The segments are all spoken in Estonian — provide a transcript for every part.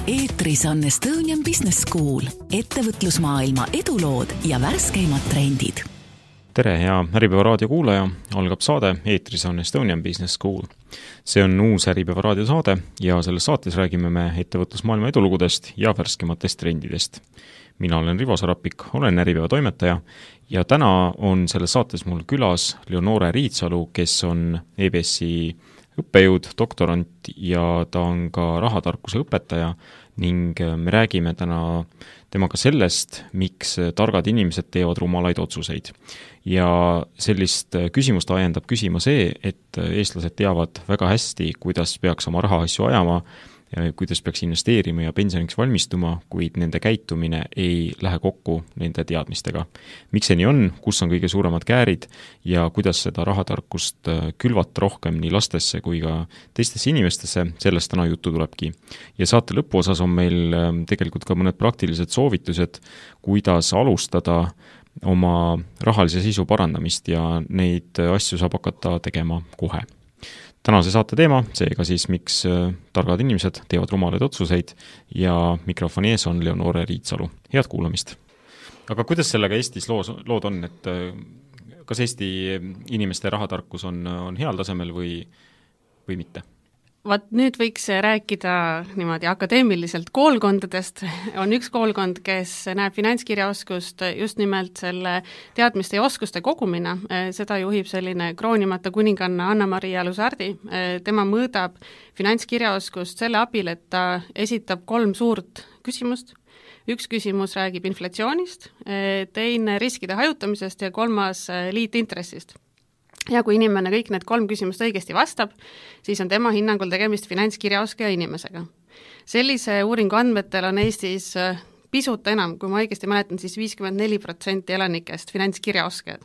Eetris on Estonian Business School, ettevõtlusmaailma edulood ja värskeimad trendid. Tere, hea Äripäeva raadio kuulaja, algab saade Eetris on Estonian Business School. See on uus Äripäeva raadio saade ja selles saates räägime me ettevõtlusmaailma edulugudest ja värskematest trendidest. Mina olen Rivo Sarapik, olen Äripäeva toimetaja ja täna on selles saates mul külas Leonore Riitsalu, kes on EBS-i õppejõud, doktorant ja ta on ka rahatarkuse õpetaja ning me räägime täna temaga sellest, miks targad inimesed teevad rumalaid otsuseid. Ja sellist küsimust ajendab küsima see, et eestlased teavad väga hästi, kuidas peaks oma rahaasju ajama, kuidas peaks investeerima ja pensioniks valmistuma, kuid nende käitumine ei lähe kokku nende teadmistega. Miks see nii on, kus on kõige suuremad käärid ja kuidas seda rahatarkust külvata rohkem nii lastesse kui ka teistesse inimestesse, sellest täna juttu tulebki. Ja saate lõpuosas on meil tegelikult ka mõned praktilised soovitused, kuidas alustada oma rahalise seisu parandamist ja neid asju saab hakata tegema kohe. Tänase saate teema, seega siis miks targad inimesed teevad rumalaid otsuseid ja mikrofoni ees on Leonore Riitsalu. Head kuulamist! Aga kuidas sellega Eestis lood on, et kas Eesti inimeste rahatarkus on heal tasemel või mitte? Vaat nüüd võiks rääkida niimoodi akadeemiliselt koolkondadest. On üks koolkond, kes näeb finantskirjaoskust just nimelt selle teadmiste ja oskuste kogumina. Seda juhib selline kroonimata kuninganna Anna-Maria Lusardi. Tema mõõdab finantskirjaoskust selle abil, et ta esitab 3 suurt küsimust. Üks küsimus räägib inflatsioonist, teine riskide hajutamisest ja 3. liitintressist. Ja kui inimene kõik need 3 küsimust õigesti vastab, siis on tema hinnangul tegemist finantskirjaoskaja inimesega. Sellise uuringu andmetel on Eestis pisut enam, kui ma õigesti mäletan, siis 54% elanikest finantskirjaoskajad.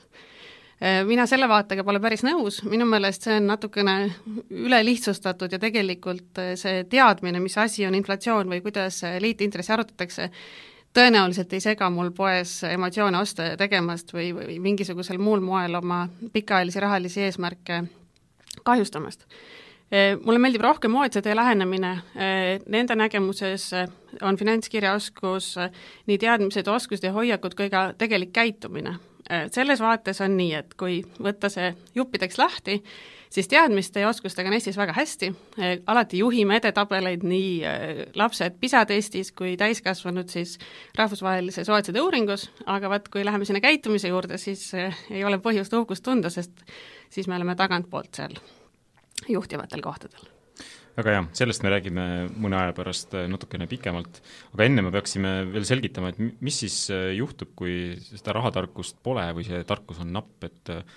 Mina selle vaatega pole päris nõus, minu meelest see on natukene üle lihtsustatud ja tegelikult see teadmine, mis asi on inflatsioon või kuidas liitintressi arutatakse, tõenäoliselt ei sega mul poes emotsioone osta tegemast või mingisugusel muul moel oma pikaajalisi rahalisi eesmärke kahjustamast. Mulle meeldib rohkem OECD lähenemine. Nende nägemuses on finantskirjaoskus nii teadmised, oskused ja hoiakud kui ka tegelik käitumine. Selles vaates on nii, et kui võtta see juppideks lahti, siis teadmiste ja oskustega on Eestis väga hästi. Alati juhime edetabeleid nii lapsed PISA-testis kui täiskasvanud siis rahvusvahelises OECD uuringus, aga kui läheme sinna käitumise juurde, siis ei ole põhjust uhkust tunda, sest siis me oleme tagantpoolt seal juhtivatel kohtadel. Väga hea, sellest me räägime mõne aja pärast natukene pikemalt, aga enne me peaksime veel selgitama, et mis siis juhtub, kui seda rahatarkust pole või see tarkus on napp,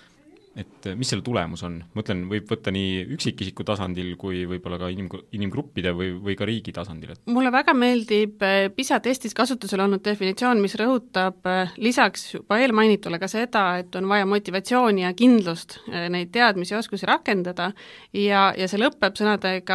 et mis selle tulemus on? Mõtlen, võib võtta nii üksikisiku tasandil kui võib-olla ka inimgruppide või ka riigi tasandil. Mulle väga meeldib PISA-testis kasutusel olnud definitsioon, mis rõhutab lisaks juba eelmainitule ka seda, et on vaja motivatsiooni ja kindlust neid teadmisi ja oskusi rakendada ja see lõpeb sõnadega,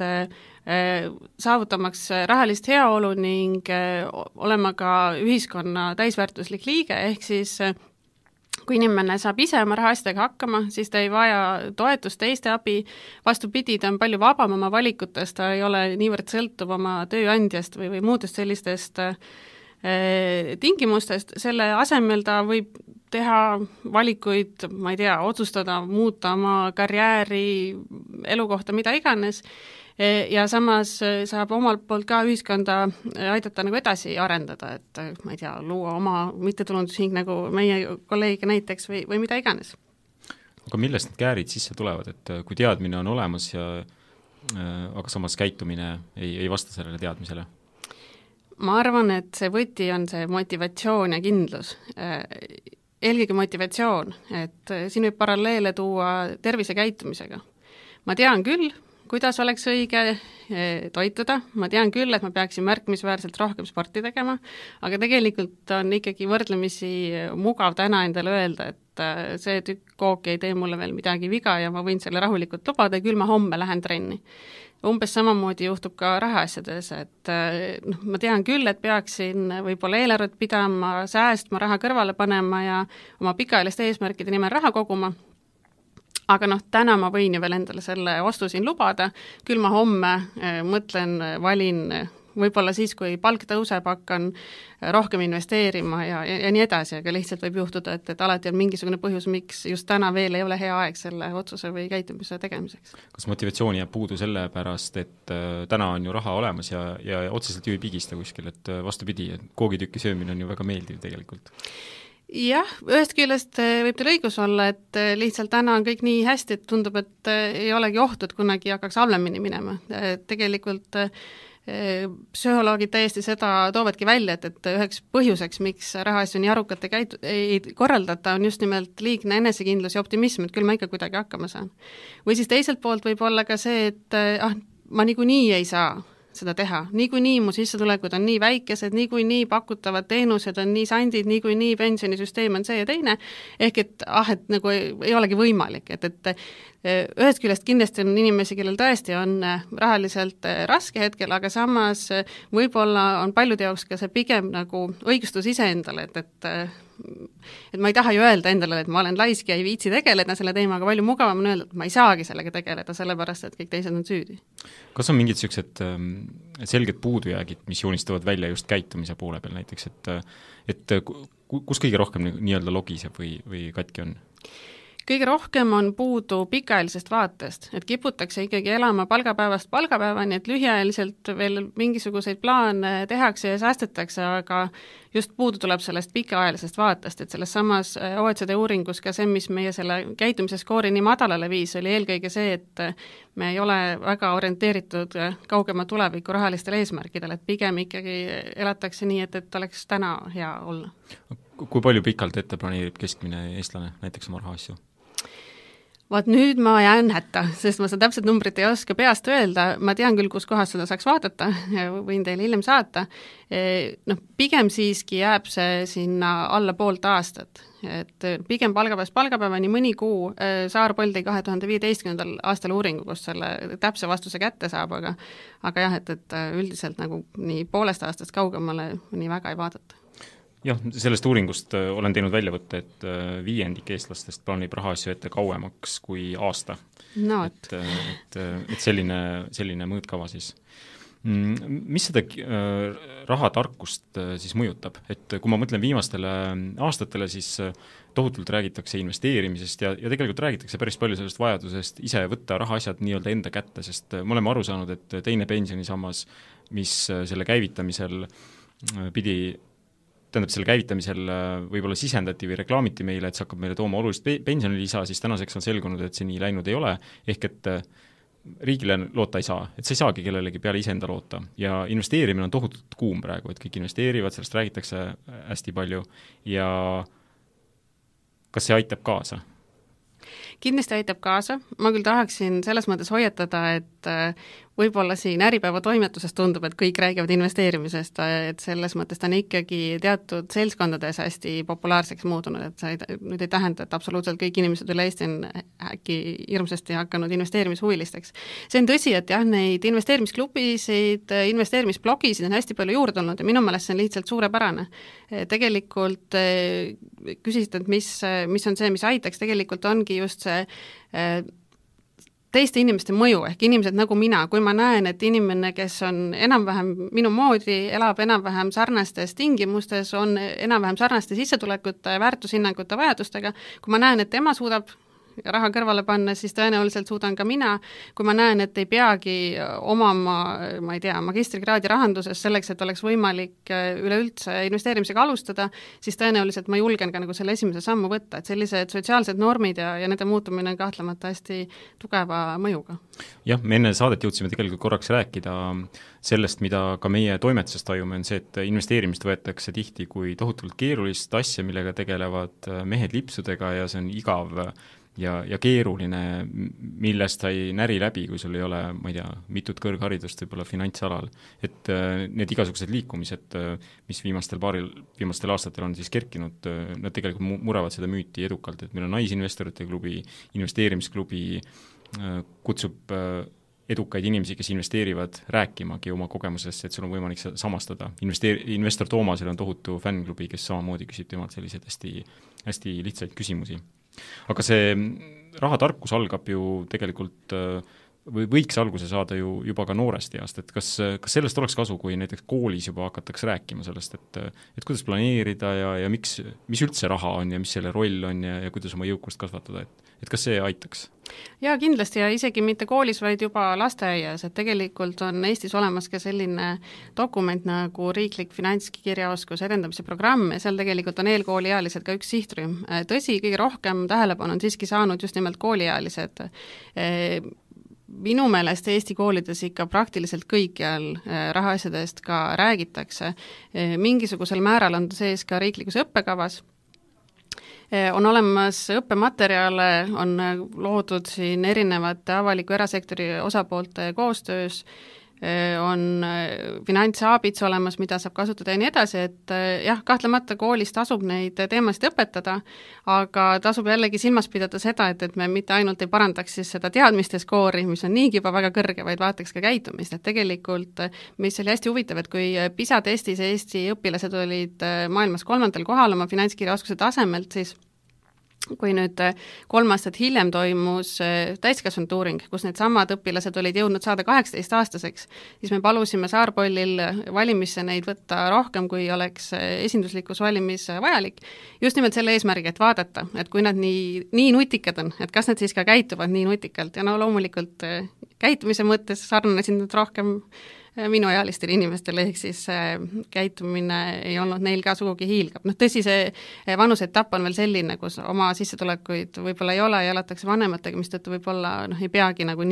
et saavutamaks rahalist heaolu ning olema ka ühiskonna täisväärtuslik liige, ehk siis kui inimene saab ise oma rahaasjadega hakkama, siis ta ei vaja toetust teiste abi, vastupidi, ta on palju vabam oma valikutest, ta ei ole niivõrd sõltuv oma tööandjast või muudest sellistest tingimustest, selle asemel ta võib teha valikuid, ma ei tea, otsustada, muuta oma karjääri, elukohta, mida iganes, ja samas saab omalt poolt ka ühiskonda aidata nagu edasi arendada, et ma ei tea, luua oma mittetulundusühing nagu meie kolleegiga näiteks või mida iganes. Aga millest need käärid sisse tulevad, et kui teadmine on olemas aga samas käitumine ei vasta sellele teadmisele? Ma arvan, et see võti on see motivatsioon ja kindlus. Eelkõige motivatsioon, et siin võib paralleele tuua tervise käitumisega. Ma tean küll, kuidas oleks õige toituda. Ma tean küll, et ma peaksin märkimisväärselt rohkem sporti tegema, aga tegelikult on ikkagi võrdlemisi mugav täna endale öelda, et see tükk kooki ei tee mulle veel midagi viga ja ma võin selle rahulikult lubada ja küll ma homme lähen trenni. Umbes samamoodi juhtub ka rahaasjades, et ma tean küll, et peaksin võib-olla eelarvet pidama, säästma, raha kõrvale panema ja oma pikaajaliste eesmärkide nimel raha koguma. Aga täna ma võin ju veel endale selle ostu siin lubada, küll ma homme mõtlen, valin võib-olla siis, kui palk tõuseb, hakkan rohkem investeerima ja nii edasi, aga lihtsalt võib juhtuda, et alati on mingisugune põhjus, miks just täna veel ei ole hea aeg selle otsuse või käitumise tegemiseks. Kas motivatsiooni jääb puudu selle pärast, et täna on ju raha olemas ja otseselt ju ei pigista kuskil, et vastupidi, et koogitükki söömine on ju väga meeldiv tegelikult? Jah, ühest küljest võib teil õigus olla, et lihtsalt täna on kõik nii hästi, et tundub, et ei olegi ohtu, et kunagi hakkaks halvemini minema. Tegelikult psühholoogid täiesti seda toovadki välja, et üheks põhjuseks, miks rahaasju nii arukalt ei korraldata, on just nimelt liigne enesekindlus ja optimism, et küll ma ikka kuidagi hakkama saan. Või siis teiselt poolt võib olla ka see, et ma niikuinii ei saa seda teha. Niikuinii mu sissetulekud on nii väikesed, niikuinii pakutavad teenused on nii sandid, niikuinii pensionisüsteem on see ja teine, ehk et nagu ei olegi võimalik, et ühest küljest kindlasti on inimesi, kellel tõesti on rahaliselt raske hetkel, aga samas võib-olla on paljude jaoks ka see pigem nagu õigustus iseendale, et ma ei taha ju öelda endale, et ma olen laisk ja ei viitsi tegeleda selle teemaga, palju mugavam on öelda, et ma ei saagi sellega tegeleda, sellepärast et kõik teised on süüdi. Kas on mingid sellised selged puudujäägid, mis joonistavad välja just käitumise poole peal näiteks, et kus kõige rohkem nii-öelda logiseb või katki on? Kõige rohkem on puudu pikaajalisest vaatest, et kiputakse ikkagi elama palgapäevast palgapäevani, et lühiajaliselt veel mingisuguseid plaane tehakse ja säästetakse, aga just puudu tuleb sellest pikaajalisest vaatest, et selles samas OECD uuringus ka see, mis meie selle käitumise skoori nii madalale viis, oli eelkõige see, et me ei ole väga orienteeritud kaugema tuleviku rahalistele eesmärkidele, et pigem ikkagi elatakse nii, et oleks täna hea olla. Kui palju pikalt ette planeerib keskmine eestlane näiteks oma rahaasju? Vaat nüüd ma jään hätta, sest ma seda täpselt numbrit ei oska peast öelda, ma tean küll, kus kohas seda saaks vaadata, võin teile hiljem saata. Pigem siiski jääb see sinna alla poolt aastat, et pigem palgapäevast palgapäevani mõni kuu. Saar Poll tõi 2015. aastal uuringu, kus selle täpse vastuse kätte saab, aga jah, et üldiselt nagu nii poolest aastast kaugemale nii väga ei vaadata. Jah, sellest uuringust olen teinud väljavõtte, et 5% eestlastest plaanib rahaasju ette kauemaks kui aasta. No, et selline mõõtkava siis. Mis seda rahatarkust siis mõjutab? Et kui ma mõtlen viimastele aastatele, siis tohutult räägitakse investeerimisest ja tegelikult räägitakse päris palju sellest vajadusest ise võtta rahaasjad nii-öelda enda kätte, sest me oleme aru saanud, et teine pensionisammas, mis selle käivitamisel selle käivitamisel võib-olla sisendati või reklaamiti meile, et see hakkab meile tooma olulist pensionilisa, siis tänaseks on selgunud, et see nii läinud ei ole, ehk et riigile loota ei saa, et sa ei saagi kellelegi peale iseenda loota ja investeerimine on tohutult kuum praegu, et kõik investeerivad, sellest räägitakse hästi palju ja kas see aitab kaasa? Kindlasti aitab kaasa, ma küll tahaksin selles mõttes hoiatada, et võib-olla siin Äripäeva toimetusest tundub, et kõik räägivad investeerimisest, et selles mõttes ta on ikkagi teatud seltskondades hästi populaarseks muutunud, et see nüüd ei tähenda, et absoluutselt kõik inimesed üle Eesti on äkki hirmsasti hakanud investeerimishuvilisteks. See on tõsi, et jah, neid investeerimisklubisid, investeerimisblogisid on hästi palju juurde tulnud ja minu meelest see on lihtsalt suurepärane. Tegelikult küsisid, et mis on see, mis aitaks, tegelikult ongi just see teiste inimeste mõju, ehk inimesed nagu mina, kui ma näen, et inimene, kes on enam-vähem minu moodi, elab enam-vähem sarnastes tingimustes, on enam-vähem sarnaste sissetulekute, väärtushinnangute vajadustega, kui ma näen, et tema suudab raha kõrvale panna, siis tõenäoliselt suudan ka mina, kui ma näen, et ei peagi omama, ma ei tea, magistrikraadi rahanduses selleks, et oleks võimalik üleüldse investeerimisega alustada, siis tõenäoliselt ma julgen ka nagu selle esimese sammu võtta, et sellised sotsiaalsed normid ja nende muutumine on kahtlemata hästi tugeva mõjuga. Jah, me enne saadet jõudsime tegelikult korraks rääkida sellest, mida ka meie toimetuses tajume, on see, et investeerimist võetakse tihti kui tohutult keerulist asja, millega tegelevad mehed lipsudega ja see on igav ja keeruline, millest sa ei näri läbi, kui sul ei ole, ma ei tea, mitut kõrgharidust võib-olla finantsalal. Et need igasugused liikumised, mis viimastel aastatel on siis kerkinud, nad tegelikult muravad seda müüti edukalt, et meil on naisinvestorite klubi, investeerimisklubi, kutsub edukaid inimesi, kes investeerivad rääkimagi oma kogemusest, et sul on võimalik samastada. Investor Toomasel on tohutu fännklubi, kes samamoodi küsib temalt selliseid hästi lihtsaid küsimusi. Aga see rahatarkus algab ju tegelikult või võiks alguse saada ju juba ka noorest east, et kas sellest oleks kasu, kui näiteks koolis juba hakatakse rääkima sellest, et kuidas planeerida ja mis üldse raha on ja mis selle roll on ja kuidas oma jõukust kasvatada, et kas see aitaks? Jaa, kindlasti ja isegi mitte koolis, vaid juba lasteaias, et tegelikult on Eestis olemas ka selline dokument nagu riiklik finantskirjaoskuse edendamise programm ja seal tegelikult on eelkooliealised ka üks sihtrühm. Tõsi, kõige rohkem tähelepanu on siiski saanud just nimelt kooliealised. Minu meelest Eesti koolides ikka praktiliselt kõikjal rahaasjadest ka räägitakse. Mingisugusel määral on sees ka riiklikus õppekavas. On olemas õppematerjale, on loodud siin erinevate avaliku erasektori osapoolte koostöös, on finantsaabits olemas, mida saab kasutada ja nii edasi, et jah, kahtlemata koolis tasub neid teemasid õpetada, aga tasub jällegi silmas pidada seda, et me mitte ainult ei parandaks siis seda teadmiste skoori, mis on niigi juba väga kõrge, vaid vaataks ka käitumist, et tegelikult mis oli hästi huvitav, et kui PISA testis Eesti õpilased olid maailmas 3. kohal oma finantskirjaoskuse tasemelt, siis kui nüüd 3 aastat hiljem toimus täiskasvanud uuring, kus need samad õpilased olid jõudnud saada 18-aastaseks, siis me palusime Saarpollil valimisse neid võtta rohkem, kui oleks esinduslikus valimis vajalik. Just nimelt selle eesmärgi, et vaadata, et kui nad nii nutikad on, et kas nad siis ka käituvad nii nutikalt ja no loomulikult käitumise mõttes sarnanesid nad rohkem minuealistele inimestele, ehk siis käitumine ei olnud neil ka sugugi hiilgab. Tõsi, see vanusetapp on veel selline, kus oma sissetulekuid võib-olla ei ole ja elatakse vanematega, mis tõttu võib-olla ei peagi nagu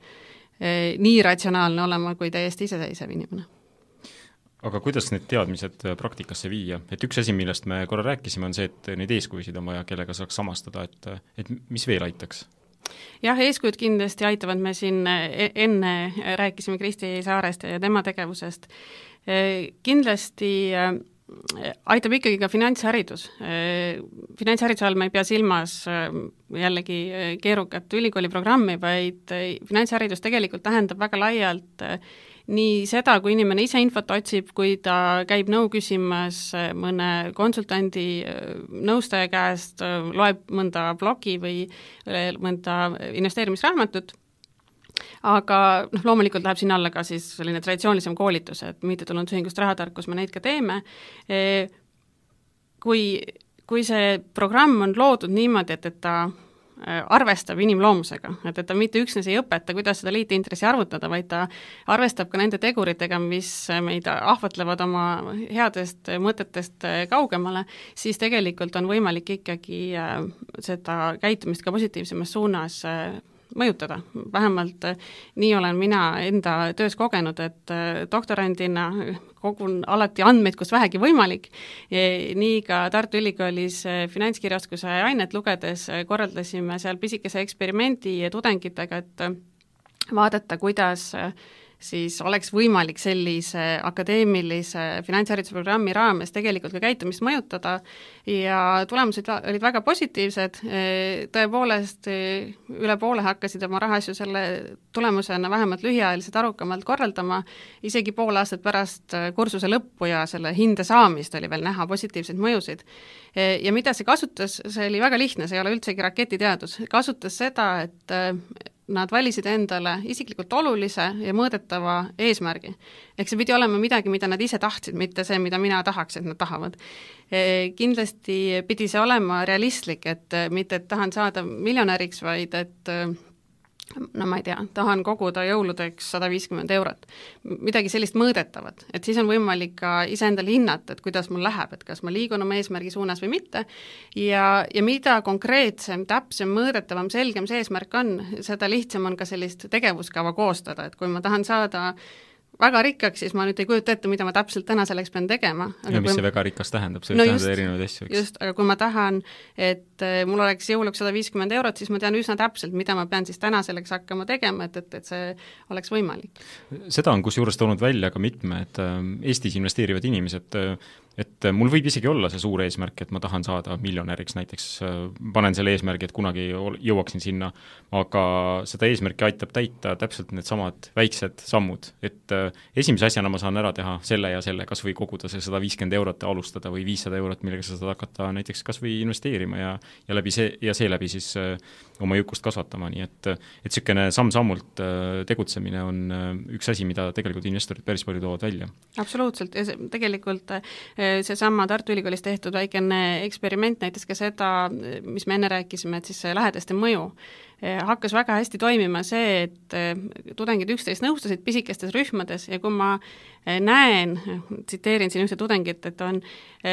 nii ratsionaalne olema kui täiesti iseseisev inimene. Aga kuidas need teadmised praktikasse viia? Et üks asi, millest me korra rääkisime, on see, et neid eeskujusid on vaja, kellega saaks samastada, et mis veel aitaks? Jah, eeskujud kindlasti aitavad, me siin enne rääkisime Kristi Saarest ja tema tegevusest. Kindlasti aitab ikkagi ka finantsharidus. Finantshariduse all ma ei pea silmas jällegi keerukat ülikooliprogrammi, vaid finantsharidus tegelikult tähendab väga laialt nii seda, kui inimene ise infot otsib, kui ta käib nõu küsimas mõne konsultandi nõustaja käest, loeb mõnda blogi või mõnda investeerimisraamatut, aga loomulikult läheb sinna alla ka siis selline traditsioonilisem koolitus, et mittetulundusühingust rahatarkus me neid ka teeme. Kui see programm on loodud niimoodi, et ta arvestab inimloomusega, et ta mitte üksnes ei õpeta, kuidas seda liitintressi arvutada, vaid ta arvestab ka nende teguritega, mis meid ahvatlevad oma headest mõtetest kaugemale, siis tegelikult on võimalik ikkagi seda käitumist ka positiivsemas suunas mõjutada. Vähemalt nii olen mina enda töös kogenud, et doktorandina kogun alati andmeid, kus vähegi võimalik. Nii ka Tartu Ülikoolis finantskirjaoskuse ainet lugedes korraldasime seal pisikese eksperimendi tudengitega, et vaadata, kuidas siis oleks võimalik sellise akadeemilise finantshariduse programmi raames tegelikult ka käitumist mõjutada ja tulemused olid väga positiivsed. Tõepoolest üle poole hakkasid oma rahaasju selle tulemusena vähemalt lühiajaliselt arukamalt korraldama, isegi pool aastat pärast kursuse lõppu ja selle hinde saamist oli veel näha positiivseid mõjusid. Ja mida see kasutas, see oli väga lihtne, see ei ole üldsegi raketiteadus, kasutas seda, et nad valisid endale isiklikult olulise ja mõõdetava eesmärgi. Ehk see pidi olema midagi, mida nad ise tahtsid, mitte see, mida mina tahaks, et nad tahavad. Kindlasti pidi see olema realistlik, et mitte et tahan saada miljonäriks, vaid et no ma ei tea, tahan koguda jõuludeks 150 eurot. Midagi sellist mõõdetavat, et siis on võimalik ka iseendale hinnata, et kuidas mul läheb, et kas ma liigun oma eesmärgi suunas või mitte ja mida konkreetsem, täpsem, mõõdetavam, selgem see eesmärk on, seda lihtsam on ka sellist tegevuskava koostada, et kui ma tahan saada väga rikkaks, siis ma nüüd ei kujuta ette, mida ma täpselt täna selleks pean tegema. Ja mis see väga rikas tähendab, see tähendab erinevaid asju. Just, aga kui ma tahan, et mul oleks jõuluks 150 eurot, siis ma tean üsna täpselt, mida ma pean siis täna selleks hakkama tegema, et see oleks võimalik. Seda on kusjuures toonud välja ka mitmed Eestis investeerivad inimesed, et mul võib isegi olla see suur eesmärk, et ma tahan saada miljonäriks näiteks, panen selle eesmärgi, et kunagi jõuaksin sinna, aga seda eesmärki aitab täita täpselt need samad väiksed sammud, et esimese asjana ma saan ära teha selle ja selle, kas või koguda see 150 eurot ja alustada või 500 eurot, millega sa saad hakata näiteks kas või investeerima ja seeläbi siis oma jõukust kasvatama, nii et niisugune samm-sammult tegutsemine on üks asi, mida tegelikult investorid päris palju toovad välja. Absoluutselt, ja tegelikult seesama Tartu Ülikoolis tehtud väikene eksperiment näitas ka seda, mis me enne rääkisime, et siis lähedaste mõju hakkas väga hästi toimima see, et tudengid üksteist nõustasid pisikestes rühmades ja kui ma näen, tsiteerin siin ühte tudengit, et on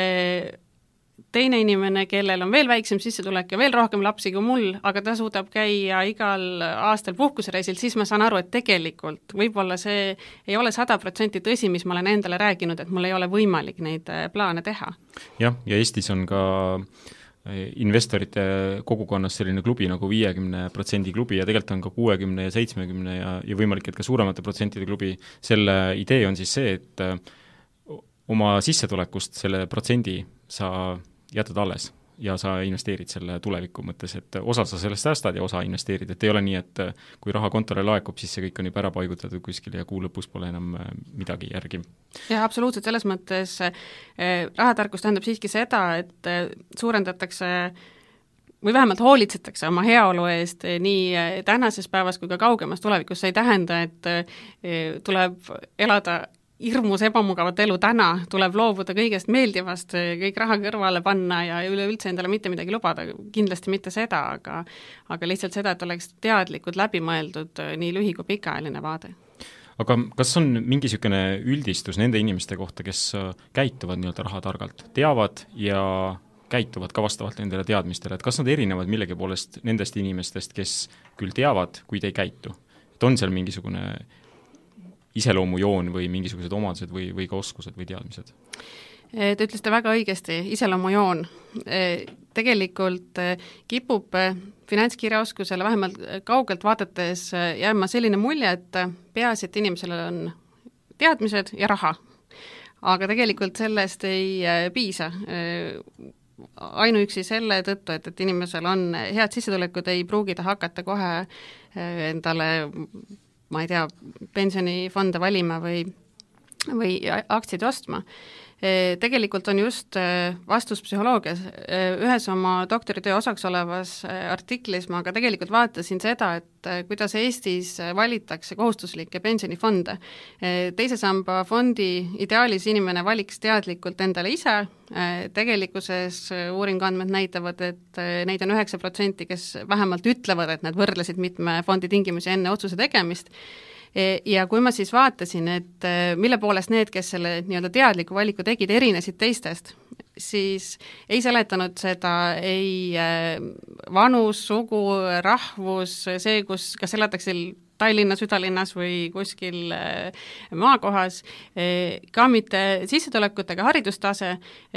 teine inimene, kellel on veel väiksem sissetulek ja veel rohkem lapsi kui mul, aga ta suudab käia igal aastal puhkusereisil, siis ma saan aru, et tegelikult võib-olla see ei ole 100% tõsi, mis ma olen endale rääkinud, et mul ei ole võimalik neid plaane teha. Jah, ja Eestis on ka investorite kogukonnas selline klubi nagu 50% klubi ja tegelikult on ka 60 ja 70 ja võimalik, et ka suuremate protsentide klubi. Selle idee on siis see, et oma sissetulekust selle protsendi sa jätad alles ja sa investeerid selle tuleviku mõttes, et osa sa sellest säästad ja osa investeerid, et ei ole nii, et kui raha kontole laekub, siis see kõik on juba ära paigutatud kuskil ja kuu lõpus pole enam midagi järgi. Jah, absoluutselt, selles mõttes rahatarkus tähendab siiski seda, et suurendatakse või vähemalt hoolitsetakse oma heaolu eest nii tänases päevas kui ka kaugemas tulevikus. See ei tähenda, et tuleb elada hirmus ebamugavat elu täna, tuleb loobuda kõigest meeldivast, kõik raha kõrvale panna ja üleüldse endale mitte midagi lubada, kindlasti mitte seda, aga lihtsalt seda, et oleks teadlikud, läbimõeldud nii lühi- kui pikaajaline vaade. Aga kas on mingi niisugune üldistus nende inimeste kohta, kes käituvad nii-öelda rahatargalt, teavad ja käituvad ka vastavalt nendele teadmistele, et kas nad erinevad millegi poolest nendest inimestest, kes küll teavad, kuid ei käitu? Et on seal mingisugune iseloomujoon või mingisugused omadused või ka oskused või teadmised? Te ütlesite väga õigesti, iseloomujoon. Tegelikult kipub finantskirjaoskusele vähemalt kaugelt vaadates jääma selline mulje, et peaasi, et inimesel on teadmised ja raha. Aga tegelikult sellest ei piisa. Ainuüksi selle tõttu, et inimesel on head sissetulekud, ei pruugi ta hakata kohe endale ma ei tea, pensionifonde valima või aktsiaid ostma. Tegelikult on just vastus psühholoogias. Ühes oma doktoritöö osaks olevas artiklis ma ka tegelikult vaatasin seda, et kuidas Eestis valitakse kohustuslikke pensionifonde. Teise samba fondi ideaalis inimene valiks teadlikult endale ise, tegelikkuses uuringandmed näitavad, et neid on 9%, kes vähemalt ütlevad, et nad võrdlesid mitme fondi tingimusi enne otsuse tegemist. Ja kui ma siis vaatasin, et mille poolest need, kes selle nii-öelda teadliku valiku tegid, erinesid teistest, siis ei seletanud seda ei vanus, sugu, rahvus, see, kas elatakse Tallinnas, südalinnas või kuskil maakohas, ka mitte sissetulekutega haridustase,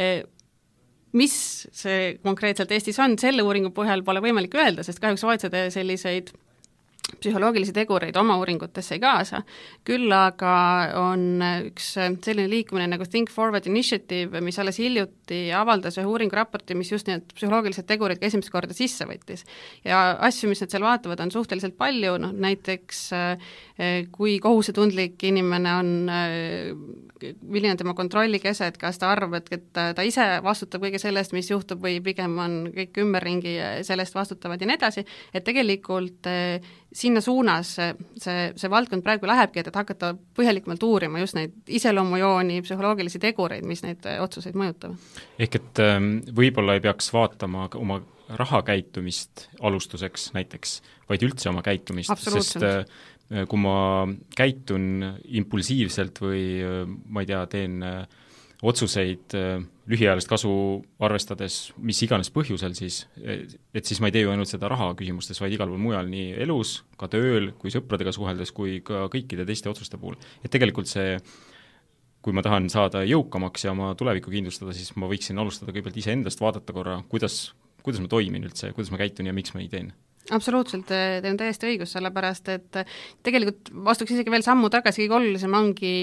mis see konkreetselt Eestis on, selle uuringu põhjal pole võimalik öelda, sest kahjuks OECD selliseid psühholoogilisi tegureid oma uuringutesse ei kaasa, küll aga on üks selline liikumine nagu Think Forward Initiative, mis alles hiljuti avaldas ühe uuringuraporti, mis just need psühholoogilised tegurid ka esimest korda sisse võttis. Ja asju, mis nad seal vaatavad, on suhteliselt palju, näiteks kui kohusetundlik inimene on, milline tema kontrollikese, et kas ta arvab, et ta ise vastutab kõige sellest, mis juhtub, või pigem on kõik ümberringi sellest vastutavad ja nii edasi, et tegelikult sinna suunas see valdkond praegu lähebki, et hakata põhjalikumalt uurima just neid iseloomujooni, psühholoogilisi tegureid, mis neid otsuseid mõjutavad. Ehk et võib-olla ei peaks vaatama oma rahakäitumist alustuseks näiteks, vaid üldse oma käitumist, sest kui ma käitun impulsiivselt või ma ei tea, teen otsuseid lühiajalist kasu arvestades mis iganes põhjusel siis, et siis ma ei tee ju ainult seda raha küsimustes, vaid igal pool mujal, nii elus, ka tööl, kui sõpradega suheldes, kui ka kõikide teiste otsuste puhul. Et tegelikult see, kui ma tahan saada jõukamaks ja oma tulevikku kindlustada, siis ma võiksin alustada kõigepealt iseendast, vaadata korra, kuidas ma toimin üldse, kuidas ma käitun ja miks ma nii teen. Absoluutselt, teil on täiesti õigus, sellepärast et tegelikult vastuks isegi veel sammu tagasi, kõige olulisem ongi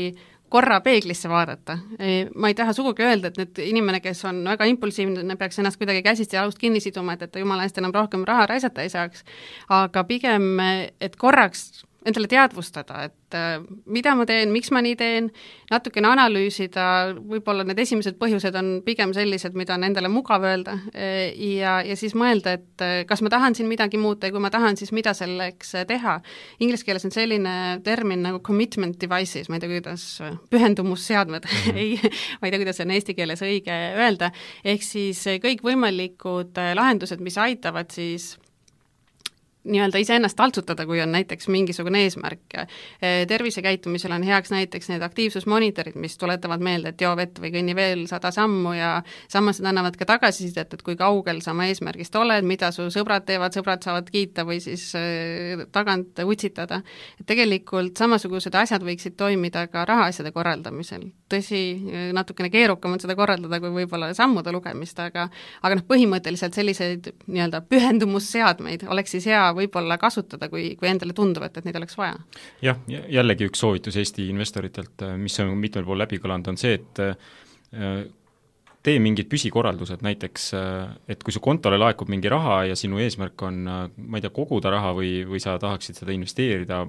korra peeglisse vaadata. Ma ei taha sugugi öelda, et nüüd inimene, kes on väga impulsiivne, peaks ennast kuidagi käsist ja alust kinni siduma, et ta jumala eest enam rohkem raha raisata ei saaks, aga pigem, et korraks endale teadvustada, et mida ma teen, miks ma nii teen, natukene analüüsida, võib-olla need esimesed põhjused on pigem sellised, mida on endale mugav öelda ja siis mõelda, et kas ma tahan siin midagi muuta ja kui ma tahan, siis mida selleks teha. Inglise keeles on selline termin nagu commitment devices, ma ei tea, kuidas pühendumusseadmed, ma ei tea, kuidas on eesti keeles õige öelda, ehk siis kõik võimalikud lahendused, mis aitavad siis nii-öelda iseennast taltsutada, kui on näiteks mingisugune eesmärk. Tervisekäitumisel on heaks näiteks need aktiivsusmonitorid, mis tuletavad meelde, et joo vett või kõnni veel 100 sammu ja samas nad annavad ka tagasisidet, et kui kaugel sa oma eesmärgist oled, mida su sõbrad teevad, sõbrad saavad kiita või siis tagant utsitada. Et tegelikult samasugused asjad võiksid toimida ka rahaasjade korraldamisel. Tõsi, natukene keerukam on seda korraldada kui võib-olla sammude lugemist, aga põhimõtteliselt selliseid nii-öelda pühendumusseadmeid oleks siis hea võib-olla kasutada, kui endale tundub, et neid oleks vaja. Jah, jällegi üks soovitus Eesti investoritelt, mis on mitmel pool läbi kõlanud, on see, et tee mingid püsikorraldused, näiteks, et kui su kontole laekub mingi raha ja sinu eesmärk on, ma ei tea, koguda raha või sa tahaksid seda investeerida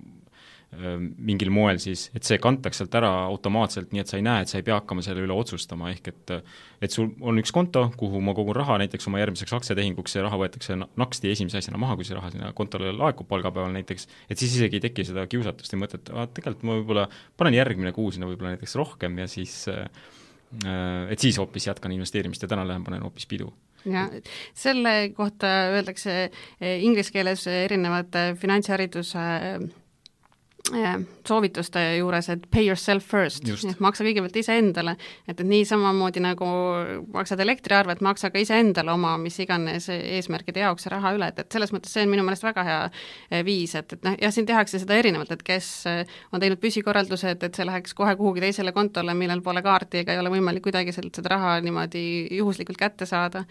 mingil moel siis, et see kantaks sealt ära automaatselt, nii et sa ei näe, et sa ei pea hakkama selle üle otsustama, ehk et sul on üks konto, kuhu ma kogun raha, näiteks oma järgmiseks aktsiatehinguks, see raha võetakse naksti esimese asjana maha, kui see raha sinna kontole laekub palgapäeval näiteks, et siis isegi ei teki seda kiusatust ja mõtet, tegelikult ma võib-olla panen järgmine kuu sinna võib-olla näiteks rohkem ja siis et siis hoopis jätkan investeerimist ja täna lähen panen hoopis pidu. Ja selle kohta öeldakse inglise keeles erinevate finantshariduse soovituste juures, et pay yourself first, et maksa kõigepealt ise endale, et nii samamoodi nagu maksad elektriarvet, maksa ka ise endale oma, mis iganes eesmärkide jaoks raha üle, et selles mõttes see on minu meelest väga hea viis, et ja siin tehakse seda erinevalt, et kes on teinud püsikorraldused, et see läheks kohe kuhugi teisele kontole, millel pole kaarti ega ei ole võimalik kuidagi seda raha niimoodi juhuslikult kätte saada,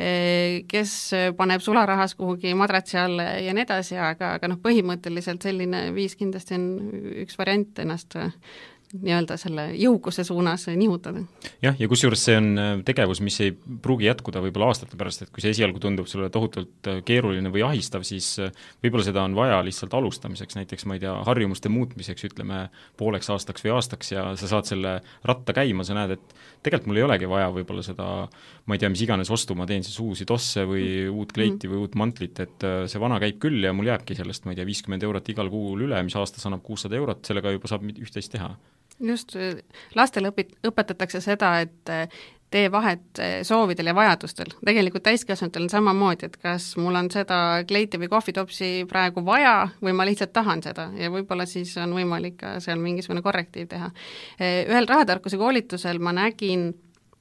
kes paneb sularahas kuhugi madratsi alla ja nii edasi, aga põhimõtteliselt selline viis kindlasti üks variant ennast nii-öelda selle jõukuse suunas nihutada. Jah, ja kusjuures see on tegevus, mis ei pruugi jätkuda võib-olla aastate pärast, et kui see esialgu tundub sulle tohutult keeruline või ahistav, siis võib-olla seda on vaja lihtsalt alustamiseks, näiteks ma ei tea, harjumuste muutmiseks, ütleme pooleks aastaks või aastaks ja sa saad selle ratta käima, sa näed, et tegelikult mul ei olegi vaja võib-olla seda, ma ei tea, mis iganes ostu, ma teen siis uusi tosse või uut kleiti või uut mantlit, et see vana käib küll ja mul jääbki sellest, ma ei tea, 50 eurot igal kuul üle, mis aastas annab 600 eurot, sellega juba saab üht-teist teha. Just, lastele õpetatakse seda, et tee vahet soovidel ja vajadustel. Tegelikult täiskasvanutel on samamoodi, et kas mul on seda kleiti või kohvitopsi praegu vaja või ma lihtsalt tahan seda ja võib-olla siis on võimalik seal mingisugune korrektiiv teha. Ühel rahatarkuse koolitusel ma nägin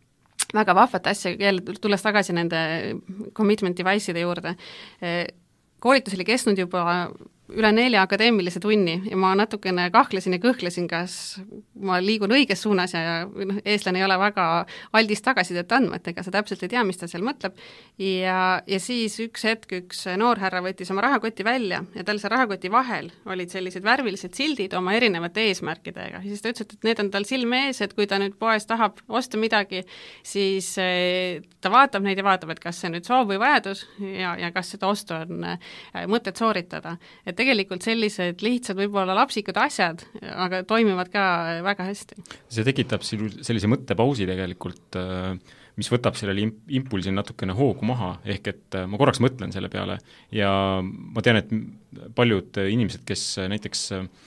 väga vahvat asja, tulles tagasi nende commitment device'ide juurde. Koolitus oli kestnud juba üle 4 akadeemilise tunni ja ma natukene kahlesin ja kõhklesin, kas ma liigun õiges suunas ja eestlane ei ole väga aldis tagasisidet andma, et ega sa täpselt ei tea, mis ta seal mõtleb. Ja siis üks hetk üks noorhärra võttis oma rahakoti välja ja tal see rahakoti vahel olid sellised värvilised sildid oma erinevate eesmärkidega. Ja siis ta ütles, et need on tal silme ees, et kui ta nüüd poes tahab osta midagi, siis ta vaatab neid ja vaatab, et kas see nüüd soov või vajadus ja kas seda ostu on mõtet sooritada. Et tegelikult sellised lihtsad võib-olla lapsikud asjad, aga toimivad ka väga hästi. See tekitab sellise mõttepausi tegelikult, mis võtab sellele impulsi natukene hoogu maha, ehk et ma korraks mõtlen selle peale ja ma tean, et paljud inimesed, kes näiteks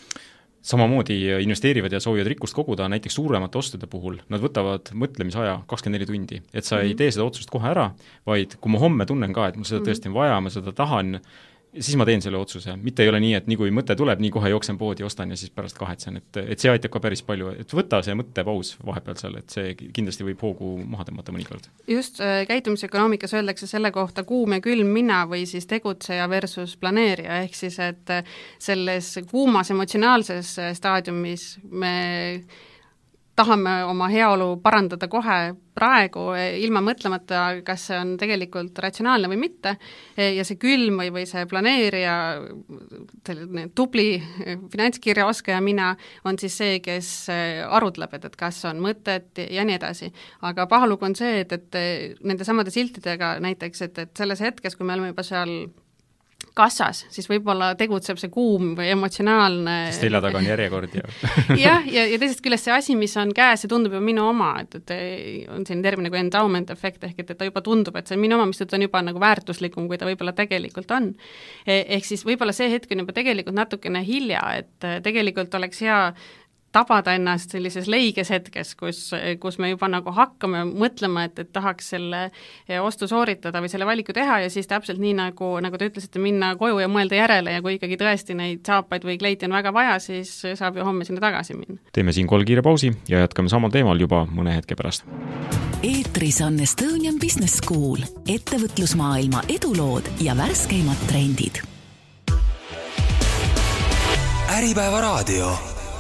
samamoodi investeerivad ja soovivad rikkust koguda, näiteks suuremate ostude puhul, nad võtavad mõtlemisaja 24 tundi, et sa ei tee seda otsust kohe ära, vaid kui ma homme tunnen ka, et mul seda tõesti on vaja, ma seda tahan, siis ma teen selle otsuse, mitte ei ole nii, et nii kui mõte tuleb, nii kohe jooksen poodi, ostan ja siis pärast kahetsen, et see aitab ka päris palju, et võta see mõttepaus vahepeal seal, et see kindlasti võib hoogu maha tõmmata mõnikord. Just käitumisökonoomikas öeldakse selle kohta kuum ja külm mina või siis tegutseja versus planeerija, ehk siis, et selles kuumas emotsionaalses staadiumis me tahame oma heaolu parandada kohe praegu, ilma mõtlemata, kas see on tegelikult ratsionaalne või mitte, ja see külm või see planeerija, tubli finantskirjaoskaja mina on siis see, kes arutleb, et kas on mõtet ja nii edasi. Aga pahalugu on see, et nende samade siltidega näiteks, et selles hetkes, kui me oleme juba seal kassas, siis võib-olla tegutseb see kuum või emotsionaalne sest selja taga on järjekord ja teisest küljest see asi, mis on käes, see tundub juba minu oma, et on siin termin nagu endowment efekt, ehk et ta juba tundub, et see on minu oma, mis on juba nagu väärtuslikum, kui ta võib-olla tegelikult on. Ehk siis võib-olla see hetk on juba tegelikult natukene hilja, et tegelikult oleks hea tabada ennast sellises leiges hetkes, kus me juba nagu hakkame mõtlema, et tahaks selle ostu sooritada või selle valiku teha ja siis täpselt nii, nagu te ütlesite, minna koju ja mõelda järele ja kui ikkagi tõesti neid saapaid või kleiti on väga vaja, siis saab ju homme sinna tagasi minna. Teeme siinkohal kiire pausi ja jätkame samal teemal juba mõne hetke pärast. Eetris on Estonian Business School, ettevõtlusmaailma edulood ja värskeimad trendid. Äripäeva raadio.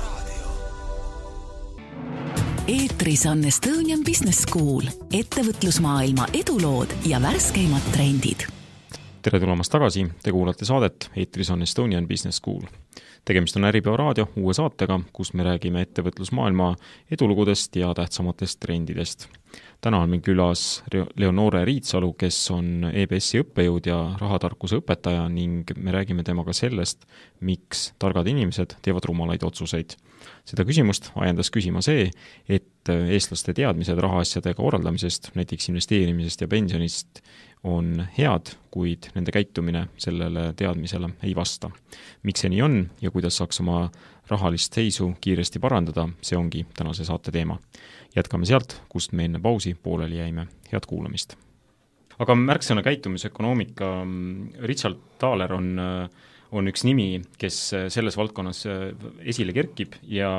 Eetris on Estonian Business School, ettevõtlusmaailma edulood ja värskeimad trendid. Tere tulemast tagasi, te kuulate saadet Eetris on Estonian Business School. Tegemist on Äripäeva raadio uue saatega, kus me räägime ettevõtlusmaailma edulugudest ja tähtsamatest trendidest. Täna on meil külas Leonore Riitsalu, kes on EBS-i õppejõud ja rahatarkuse õpetaja ning me räägime temaga sellest, miks targad inimesed teevad rumalaid otsuseid. Seda küsimust ajendas küsima see, et eestlaste teadmised rahaasjadega korraldamisest, näiteks investeerimisest ja pensionist on head, kuid nende käitumine sellele teadmisele ei vasta. Miks see nii on ja kuidas saaks oma rahalist seisu kiiresti parandada, see ongi tänase saate teema. Jätkame sealt, kust me enne pausi pooleli jäime. Head kuulamist. Aga märksõna käitumisökonoomika, Richard Thaler on üks nimi, kes selles valdkonnas esile kerkib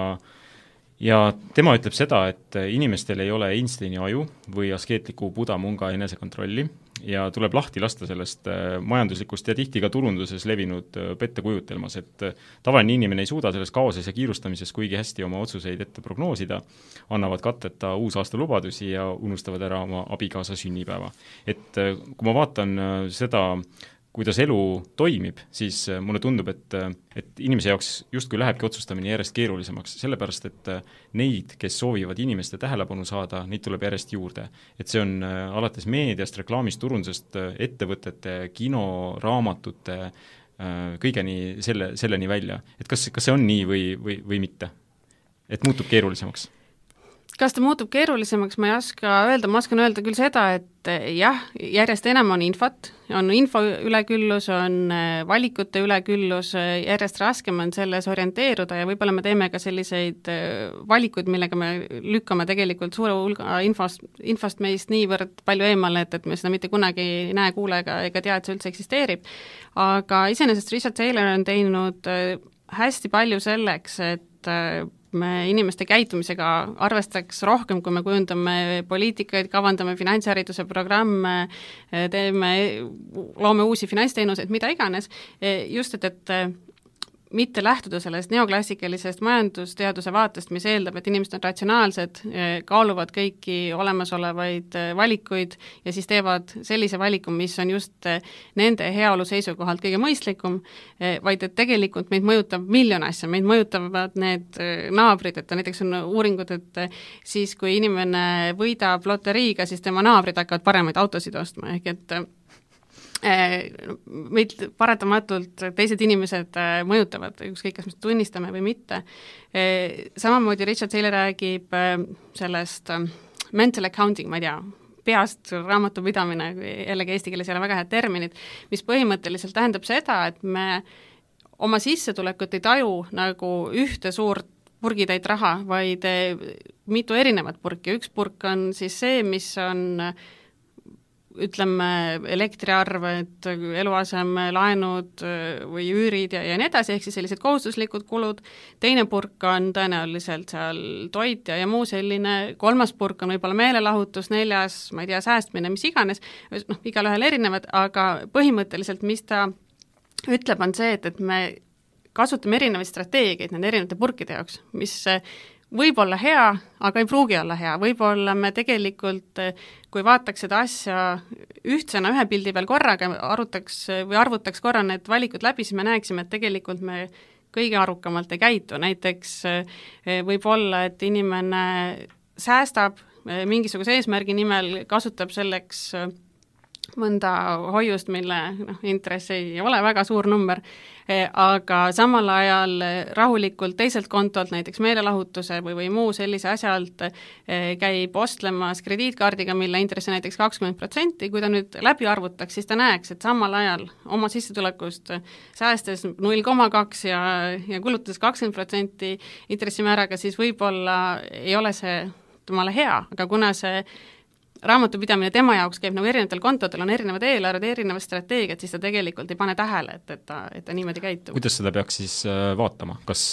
ja tema ütleb seda, et inimestel ei ole Einsteini aju või askeetliku Buda munga enesekontrolli ja tuleb lahti lasta sellest majanduslikust ja tihti ka turunduses levinud pettekujutelmas, et tavaline inimene ei suuda selles kaoses ja kiirustamises kuigi hästi oma otsuseid ette prognoosida, annavad katteta uusaasta lubadusi ja unustavad ära oma abikaasa sünnipäeva. Et kui ma vaatan seda, kuidas elu toimib, siis mulle tundub, et inimese jaoks justkui lähebki otsustamine järjest keerulisemaks, sellepärast, et neid, kes soovivad inimeste tähelepanu saada, neid tuleb järjest juurde. Et see on alates meediast, reklaamist, turundusest, ettevõtete, kino, raamatute, kõigeni selleni välja. Et kas see on nii või mitte? Et muutub keerulisemaks? Kas ta muutub keerulisemaks, ma ei oska öelda, ma oskan öelda küll seda, et jah, järjest enam on infot, on info üleküllus, on valikute üleküllus, järjest raskem on selles orienteeruda ja võib-olla me teeme ka selliseid valikuid, millega me lükkame tegelikult suure hulga infost meist niivõrd palju eemale, et me seda mitte kunagi ei näe, kuule ega tea, et see üldse eksisteerib. Aga iseenesest Richard Thaler on teinud hästi palju selleks, et me inimeste käitumisega arvestaks rohkem, kui me kujundame poliitikaid, kavandame finantshariduse programme, loome uusi finantsteenuseid, mida iganes, just et mitte lähtuda sellest neoklassikalisest majandusteaduse vaatest, mis eeldab, et inimesed on ratsionaalsed, kaaluvad kõiki olemasolevaid valikuid ja siis teevad sellise valiku, mis on just nende heaolu seisukohalt kõige mõistlikum, vaid et tegelikult meid mõjutab miljon asja, meid mõjutavad need naabrid, et näiteks on uuringud, et siis kui inimene võidab loteriiga, siis tema naabrid hakkavad paremaid autosid ostma, ehk et meid paratamatult teised inimesed mõjutavad, ükskõik kas me tunnistame või mitte. Samamoodi Richard Thaler räägib sellest mental accounting, ma ei tea, peast raamatupidamine, jällegi eesti keeles ei ole väga head terminid, mis põhimõtteliselt tähendab seda, et me oma sissetulekut ei taju nagu ühte suurt purgitäit raha, vaid mitu erinevat purki. Üks purk on siis see, mis on ütleme, elektriarved, eluaseme, laenud või üürid ja nii edasi, ehk siis sellised kohustuslikud kulud. Teine purk on tõenäoliselt seal toit ja muu selline. Kolmas purk on võib-olla meelelahutus, neljas, ma ei tea, säästmine, mis iganes, igalühel erinevad, aga põhimõtteliselt, mis ta ütleb, on see, et me kasutame erinevaid strateegiaid nende erinevate purkide jaoks, mis võib olla hea, aga ei pruugi olla hea, võib-olla me tegelikult, kui vaataks seda asja ühtsena ühe pildi peal korraga, arvutaks korra need valikud läbi, siis me näeksime, et tegelikult me kõige arukamalt ei käitu, näiteks võib olla, et inimene säästab mingisuguse eesmärgi nimel, kasutab selleks mõnda hoiust, mille intress ei ole väga suur number, aga samal ajal rahulikult teiselt kontolt, näiteks meelelahutuse või muu sellise asja alt käib ostlemas krediitkaardiga, mille intress on näiteks 20%, kui ta nüüd läbi arvutaks, siis ta näeks, et samal ajal oma sissetulekust säästes 0,2 ja kulutades 20% intressimääraga, siis võib-olla ei ole see temale hea, aga kuna see raamatupidamine tema jaoks käib nagu erinevatel kontodel, on erinevad eelarved, erinevad strateegiad, siis ta tegelikult ei pane tähele, et ta niimoodi käitub. Kuidas seda peaks siis vaatama? Kas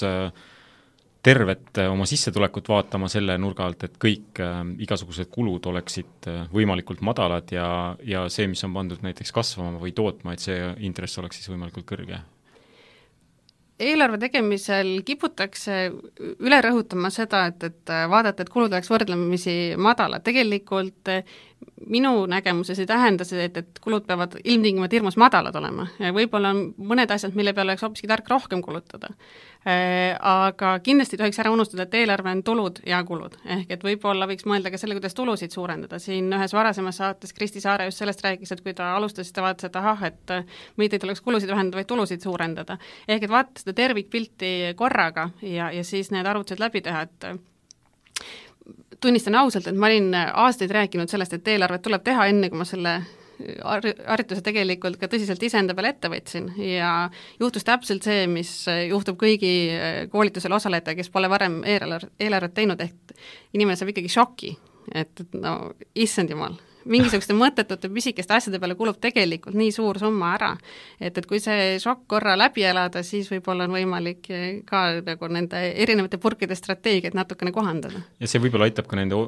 tervet oma sissetulekut vaatama selle nurga alt, et kõik igasugused kulud oleksid võimalikult madalad ja see, mis on pandud näiteks kasvama või tootma, et see intress oleks siis võimalikult kõrge? Eelarve tegemisel kiputakse üle rõhutama seda, et vaadata, et kulud oleks võrdlemisi madalad. Tegelikult minu nägemuses ei tähenda see, et kulud peavad ilmtingimata hirmus madalad olema. Võib-olla on mõned asjad, mille peale oleks hoopiski tark rohkem kulutada. Aga kindlasti tohiks ära unustada, et eelarve on tulud ja kulud. Ehk et võib-olla võiks mõelda ka selle, kuidas tulusid suurendada. Siin ühes varasemas saates Kristi Saare just sellest rääkis, et kui ta alustas, siis ta vaatas, et mitte ei tuleks kulusid vähendada, vaid tulusid suurendada. Ehk et vaata seda tervikpilti korraga ja siis need arvutused läbi teha, et tunnistan ausalt, et ma olin aastaid rääkinud sellest, et eelarvet tuleb teha enne, kui ma selle harjutuse tegelikult ka tõsiselt iseenda peale ette võtsin ja juhtus täpselt see, mis juhtub kõigi koolitusel osalejate, kes pole varem eelarvet teinud, ehk inimene saab ikkagi šoki, et no issand jumal, mingisuguste mõttetute pisikeste asjade peale kulub tegelikult nii suur summa ära, et kui see šokk korra läbi elada, siis võib-olla on võimalik ka nagu nende erinevate purkide strateegiat natukene kohandada. Ja see võib-olla aitab ka nende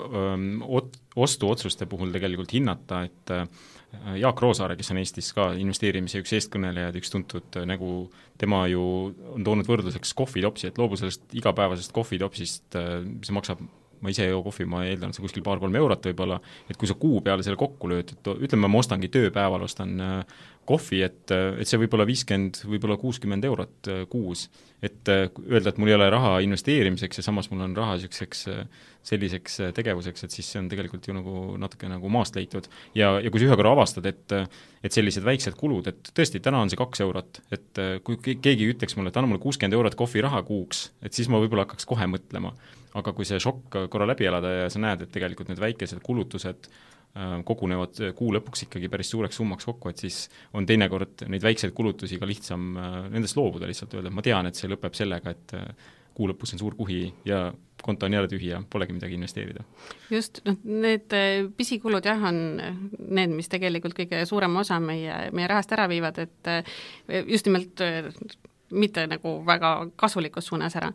ostuotsuste puhul tegelikult hinnata, et Jaak Roosaare, kes on Eestis ka investeerimise üks eestkõnelejad, üks tuntud nägu, tema ju on toonud võrdluseks kohvitopsi, et loobu sellest igapäevasest kohvitopsist, see maksab ma ise joo kohvi, ma eeldan, see kuskil 2-3 eurot võib-olla, et kui sa kuu peale selle kokku lööd, et ütleme, ma ostangi tööpäeval, ostan kohvi, et see võib-olla 50, võib-olla 60 eurot kuus. Et öelda, et mul ei ole raha investeerimiseks ja samas mul on raha selliseks tegevuseks, et siis see on tegelikult ju nagu natuke nagu maast leitud. Ja kui sa ühe korra avastad, et sellised väiksed kulud, et tõesti, täna on see 2 eurot, et kui keegi ütleks mulle, et anna mulle 60 eurot kohviraha kuuks, et siis ma võib-olla hakkaks kohe mõtlema. Aga kui see šokk korra läbi elada ja sa näed, et tegelikult need väikesed kulutused kogunevad kuu lõpuks ikkagi päris suureks summaks kokku, et siis on teinekord neid väikseid kulutusi ka lihtsam nendest loobuda lihtsalt öelda, et ma tean, et see lõpeb sellega, et kuu lõpus on suur kuhi ja konto on jälle tühi ja polegi midagi investeerida. Just, need pisikulud jah, on need, mis tegelikult kõige suurem osa meie rahast ära viivad, et just nimelt mitte nagu väga kasulikus suunas ära.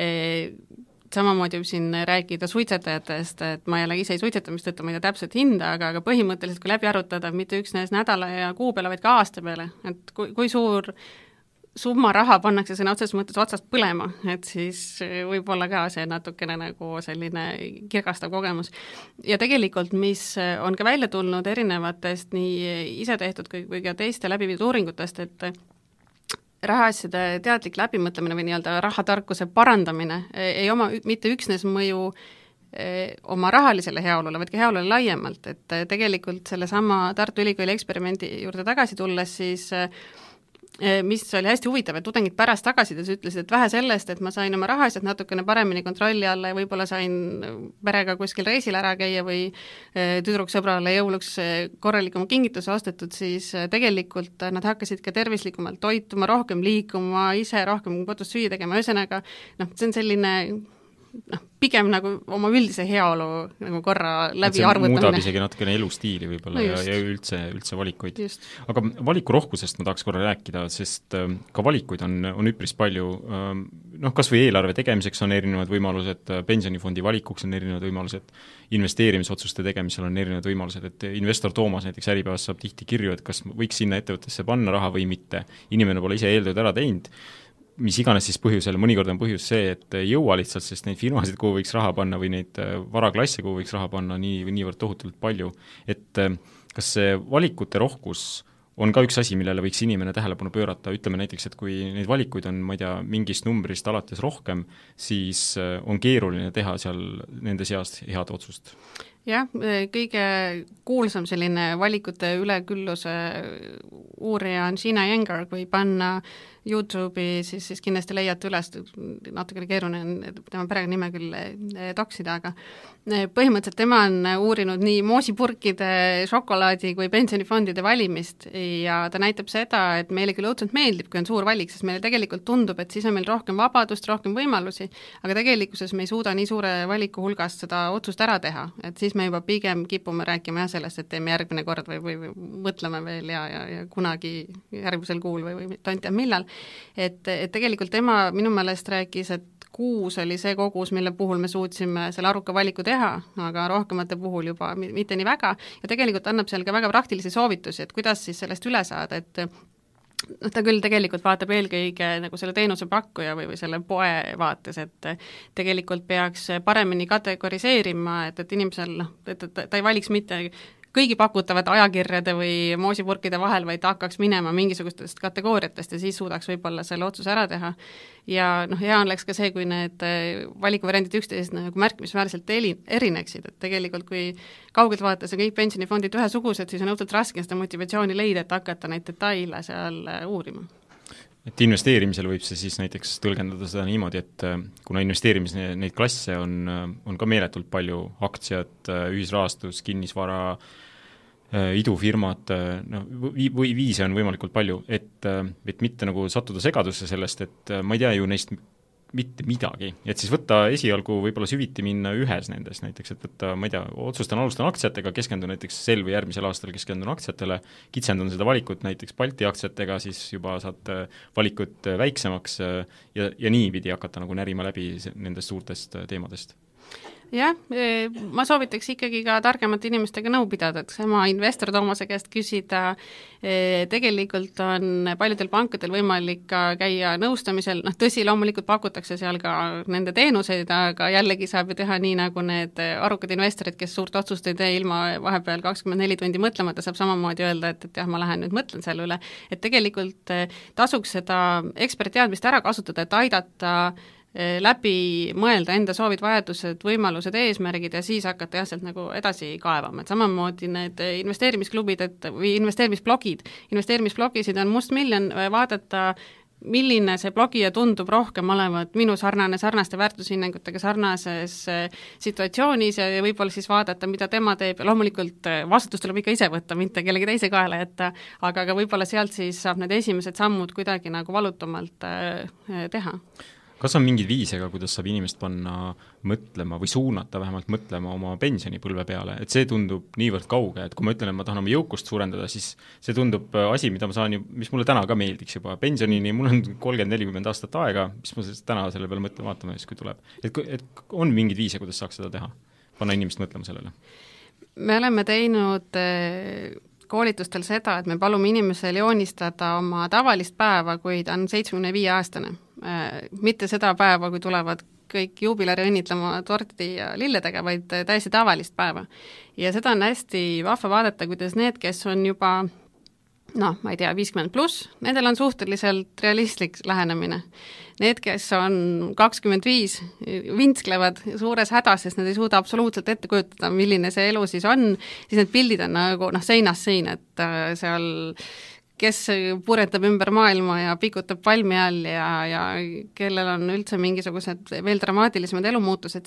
Samamoodi võib siin rääkida suitsetajatest, et ma ei ole ise suitsetamist, et ma ei tea täpselt hinda, aga põhimõtteliselt kui läbi arutada, mitte üksnes nädala ja kuu peale, vaid ka aasta peale, et kui suur summa raha pannakse sõna otseses mõttes otsast põlema, et siis võib-olla ka see natukene nagu selline kirgastav kogemus. Ja tegelikult, mis on ka välja tulnud erinevatest nii ise tehtud kui ka teiste läbiviidud uuringutest, et rahaasjade teadlik läbimõtlemine või nii-öelda rahatarkuse parandamine ei oma mitte üksnes mõju oma rahalisele heaolule, vaid ka heaolule laiemalt, et tegelikult sellesama Tartu Ülikooli eksperimendi juurde tagasi tulles, siis mis oli hästi huvitav, et tudengid pärast tagasides ütlesid, et vähe sellest, et ma sain oma rahaasjad natukene paremini kontrolli alla ja võib-olla sain perega kuskil reisil ära käia või tüdruksõbrale jõuluks korralikuma kingituse ostetud, siis tegelikult nad hakkasid ka tervislikumalt toituma, rohkem liikuma, ise rohkem kodus süüa tegema, ühesõnaga, see on selline pigem nagu oma üldise heaolu nagu korra läbi arvutamine. Muudab isegi natukene elustiili võib-olla no ja üldse valikuid. Just. Aga valikurohkusest ma tahaks korra rääkida, sest ka valikuid on üpris palju, kas või eelarve tegemiseks on erinevad võimalused, pensionifondi valikuks on erinevad võimalused, investeerimisotsuste tegemisel on erinevad võimalused, et investor Toomas näiteks Äripäevas saab tihti kirju, et kas võiks sinna ettevõttesse panna raha või mitte. Inimene pole ise eeltööd ära teinud. mis iganes siis põhjusel, mõnikord on põhjus see, et ei jõua lihtsalt, sest neid firmasid, kuhu võiks raha panna või neid varaklasse, kuhu võiks raha panna niivõrd tohutult palju, et kas see valikute rohkus on ka üks asi, millele võiks inimene tähelepanu pöörata, ütleme näiteks, et kui neid valikuid on, ma ei tea, mingist numbrist alates rohkem, siis on keeruline teha seal nende seast head otsust. Jah, kõige kuulsam selline valikute ülekülluse uurija on Sheena Iyengar, kui panna YouTube'i, siis kindlasti leiate üles, natukene keeruline tema perekonnime küll toksida, aga põhimõtteliselt tema on uurinud nii moosipurkide, šokolaadi kui pensionifondide valimist ja ta näitab seda, et meile küll õudselt meeldib, kui on suur valik, sest meile tegelikult tundub, et siis on meil rohkem vabadust, rohkem võimalusi, aga tegelikkuses me ei suuda nii suure valiku hulgast seda otsust ära teha, et siis me juba pigem kipume rääkima sellest, et teeme järgmine kord või mõtleme veel ja kunagi järgmisel kuul või tont ja millal. Et tegelikult tema minu meelest rääkis, et 6 oli see kogus, mille puhul me suutsime selle aruka valiku teha, aga rohkemate puhul juba mitte nii väga ja tegelikult annab seal ka väga praktilisi soovitusi, et kuidas siis sellest üle saada, et ta küll tegelikult vaatab eelkõige nagu selle teenuse pakkuja või selle poe vaates, et tegelikult peaks paremini kategoriseerima, et inimesel et ta ei valiks mitte kõigi pakutavate ajakirjade või moosipurkide vahel, vaid hakkaks minema mingisugustest kategooriatest ja siis suudaks võib-olla selle otsuse ära teha. Ja hea oleks ka see, kui need valikuvariandid üksteisest nagu märkimisväärselt erineksid, et tegelikult kui kaugelt vaates on kõik pensionifondid ühesugused, siis on õudselt raske seda motivatsiooni leida, et hakata neid detaile seal uurima. Et investeerimisel võib see siis näiteks tõlgendada seda niimoodi, et kuna investeerimise neid klasse on ka meeletult palju, aktsiad, ühisrahastus, kinnisvara, idufirmad, või viise on võimalikult palju, et mitte nagu sattuda segadusse sellest, et ma ei tea ju neist mitte midagi, et siis võtta esialgu võib-olla süviti minna ühes nendest näiteks, et võtta, ma ei tea, alustan aktsiatega, keskendun näiteks sel või järgmisel aastal keskendun aktsiatele, kitsendan seda valikut näiteks Balti aktsiatega, siis juba saad valikut väiksemaks ja niipidi hakata nagu närima läbi nendest suurtest teemadest. Jah, ma soovitaks ikkagi ka targemate inimestega nõu pidada, et sama investor Toomase käest küsida, tegelikult on paljudel pankadel võimalik ka käia nõustamisel, tõsi, loomulikult pakutakse seal ka nende teenuseid, aga jällegi saab ju teha nii, nagu need arukad investorid, kes suurt otsust ei tee ilma vahepeal 24 tundi mõtlemata, saab samamoodi öelda, et jah, ma lähen nüüd mõtlen selle üle, et tegelikult tasuks seda ekspertteadmist ära kasutada, et aidata läbi mõelda enda soovid, vajadused, võimalused, eesmärgid ja siis hakata jah, sealt nagu edasi kaevama, et samamoodi need investeerimisklubid või investeerimisblogisid on mustmiljon, vaadata, milline see blogija tundub rohkem olevat minu sarnaste väärtushinnangutega sarnases situatsioonis ja võib-olla siis vaadata, mida tema teeb ja loomulikult vastutus tuleb ikka ise võtta, mitte kellegi teise kaela jätta, aga ka võib-olla sealt siis saab need esimesed sammud kuidagi nagu valutumalt teha. Kas on mingid viisega, kuidas saab inimest panna mõtlema või suunata vähemalt mõtlema oma pensionipõlve peale, et see tundub niivõrd kauge, et kui ma ütlen, et ma tahan oma jõukust suurendada, siis see tundub asi, mida ma saan ju, mis mulle täna ka meeldiks juba, pensionini mul on 30-40 aastat aega, mis ma täna selle peale mõtlema vaatame, kui tuleb. Et on mingid viise, kuidas saaks seda teha, panna inimest mõtlema sellele? Me oleme teinud koolitustel seda, et me palume inimesel joonistada oma tavalist päeva, kui ta on 75-aastane. Mitte seda päeva, kui tulevad kõik juubilari õnnitlema torti ja lilledega, vaid täiesti tavalist päeva. Ja seda on hästi vahva vaadata, kuidas need, kes on juba ma ei tea, 50+, nendel on suhteliselt realistlik lähenemine. Need, kes on 25, vintsklevad suures hädas, sest nad ei suuda absoluutselt ette kujutada, milline see elu siis on, siis need pildid on nagu seinast sein, et seal kes puretab ümber maailma ja pikutab palmi all ja kellel on üldse mingisugused veel dramaatilisemad elumuutused,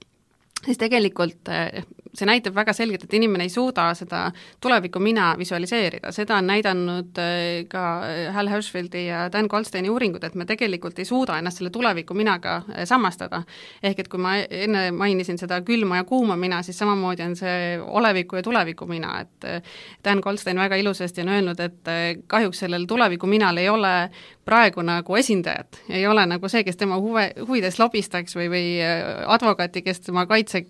siis tegelikult see näitab väga selgelt, et inimene ei suuda seda tulevikku mina visualiseerida. Seda on näidanud ka Hal Hershfieldi ja Dan Goldsteini uuringud, et me tegelikult ei suuda ennast selle tuleviku minaga samastada. Ehk et kui ma enne mainisin seda külma ja kuuma mina, siis samamoodi on see oleviku ja tuleviku mina. Et Dan Goldstein väga ilusasti on öelnud, et kahjuks sellel tuleviku minal ei ole praegu nagu esindajat, ei ole nagu see, kes tema huvides lobistaks või advokaati, kes tema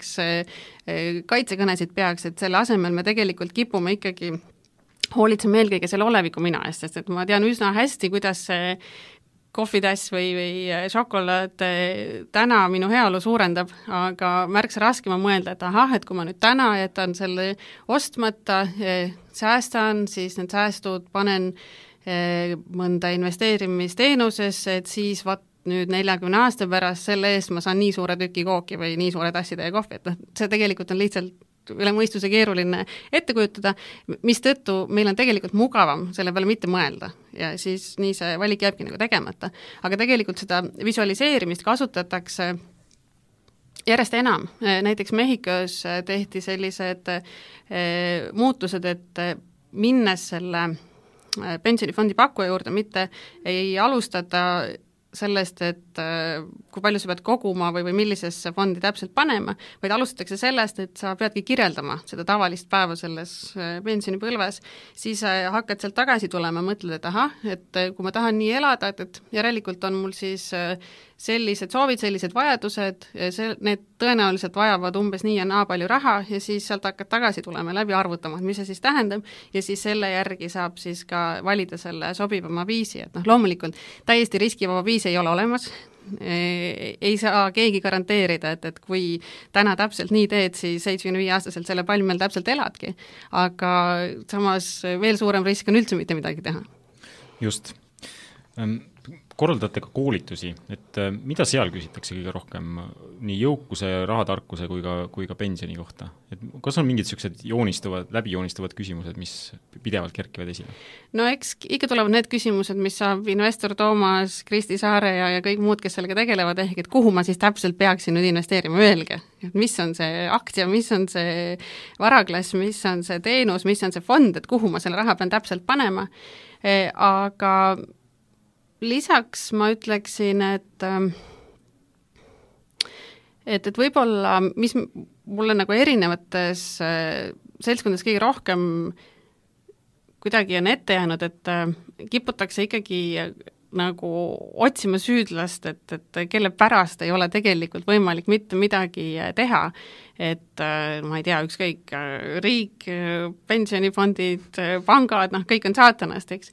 kaitsekõnesid peaks, et selle asemel me tegelikult kipume ikkagi hoolitsema eelkõige selle oleviku mina eest, sest et ma tean üsna hästi, kuidas see kohvitass või šokolaad täna minu heaolu suurendab, aga märksa raskem on mõelda, et ahah, et kui ma nüüd täna jätan selle ostmata, säästan, siis need säästud panen mõnda investeerimisteenusesse, et siis nüüd 40 aasta pärast selle eest ma saan nii suure tüki kooki või nii suure tassitäie kohvi, et see tegelikult on lihtsalt üle mõistuse keeruline ette kujutada, mistõttu meil on tegelikult mugavam selle peale mitte mõelda ja siis nii see valik jääbki nagu tegemata. Aga tegelikult seda visualiseerimist kasutatakse järjest enam. Näiteks Mehhikos tehti sellised muutused, et minnes selle pensionifondi pakkuja juurde, mitte ei alustada sellest, et kui palju sa pead koguma või millisesse fondi täpselt panema, vaid alustatakse sellest, et sa peadki kirjeldama seda tavalist päeva selles pensionipõlves, siis hakkad sealt tagasi tulema, mõtled, et ahah, et kui ma tahan nii elada, et järelikult on mul siis sellised soovid, sellised vajadused, need tõenäoliselt vajavad umbes nii ja naa palju raha ja siis sealt hakkad tagasi tulema läbi arvutama, et mis see siis tähendab ja siis selle järgi saab siis ka valida selle sobivama viisi, et loomulikult täiesti riskivaba viisi ei ole olemas, ei saa keegi garanteerida, et kui täna täpselt nii teed, siis 75-aastaselt selle palmel täpselt eladki, aga samas veel suurem risk on üldse mitte midagi teha. Just. Korraldate ka koolitusi, et mida seal küsitakse kõige rohkem nii jõukuse, rahatarkuse kui ka pensioni kohta? Et kas on mingid sellised läbi joonistuvad küsimused, mis pidevalt kerkivad esile? No eks ikka tulevad need küsimused, mis saab investor Toomas, Kristi Saare ja kõik muud, kes sellega tegelevad, ehk et kuhu ma siis täpselt peaksin nüüd investeerima, öelge, mis on see aktsia, mis on see varaklass, mis on see teenus, mis on see fond, et kuhu ma selle raha pean täpselt panema, aga lisaks ma ütleksin, et võib-olla, mis mulle nagu erinevates seltskondades kõige rohkem kuidagi on ette jäänud, et kiputakse ikkagi nagu otsima süüdlast, et kelle pärast ei ole tegelikult võimalik mitte midagi teha, et ma ei tea, ükskõik riik, pensionifondid, pangad, kõik on saatanast, eks,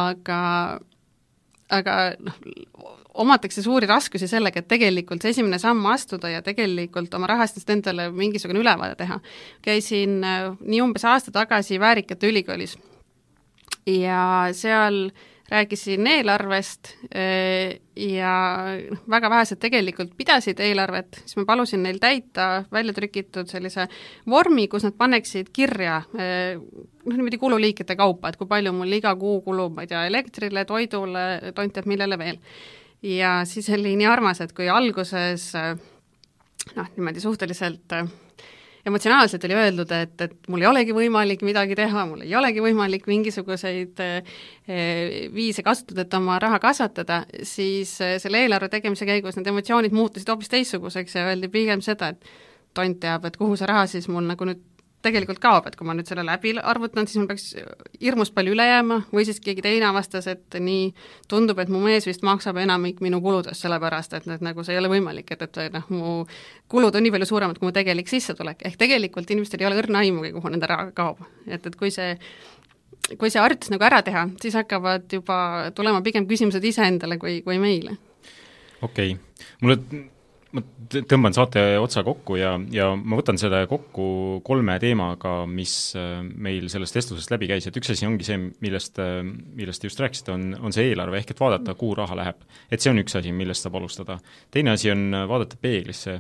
aga omatakse suuri raskusi sellega, et tegelikult see esimene samm astuda ja tegelikult oma rahastust endale mingisugune ülevaade teha. Käisin nii umbes aasta tagasi Väärikate ülikoolis ja seal rääkisin eelarvest ja väga vähesed tegelikult pidasid eelarvet, siis ma palusin neil täita välja trükitud sellise vormi, kus nad paneksid kirja niimoodi kululiikide kaupa, et kui palju mul iga kuu kulub, ma ei tea, elektrile, toidule, tont teab millele veel. Ja siis oli nii armas, et kui alguses niimoodi suhteliselt emotsionaalselt oli öeldud, et mul ei olegi võimalik midagi teha, mul ei olegi võimalik mingisuguseid viise kasutada, et oma raha kasvatada, siis selle eelarve tegemise käigus need emotsioonid muutusid hoopis teistsuguseks ja öeldi pigem seda, et tont teab, et kuhu see raha siis mul nagu nüüd tegelikult kaob, et kui ma nüüd selle läbi arvutan, siis mul peaks hirmus palju üle jääma või siis keegi teine avastas, et nii tundub, et mu mees vist maksab enamik minu kuludest, sellepärast et nagu see ei ole võimalik, et mu kulud on nii palju suuremad kui mu tegelik sissetulek, ehk tegelikult inimestel ei ole õrna aimugi, kuhu nende raha kaob, et kui see harjutus nagu ära teha, siis hakkavad juba tulema pigem küsimused iseendale kui meile. Okei. Ma tõmban saate otsa kokku ja ma võtan selle kokku 3 teemaga, mis meil sellest vestlusest läbi käis, et üks asi ongi see, millest just rääkisite, on see eelarve, ehk et vaadata, kuhu raha läheb. Et see on üks asi, millest saab alustada. Teine asi on vaadata peeglisse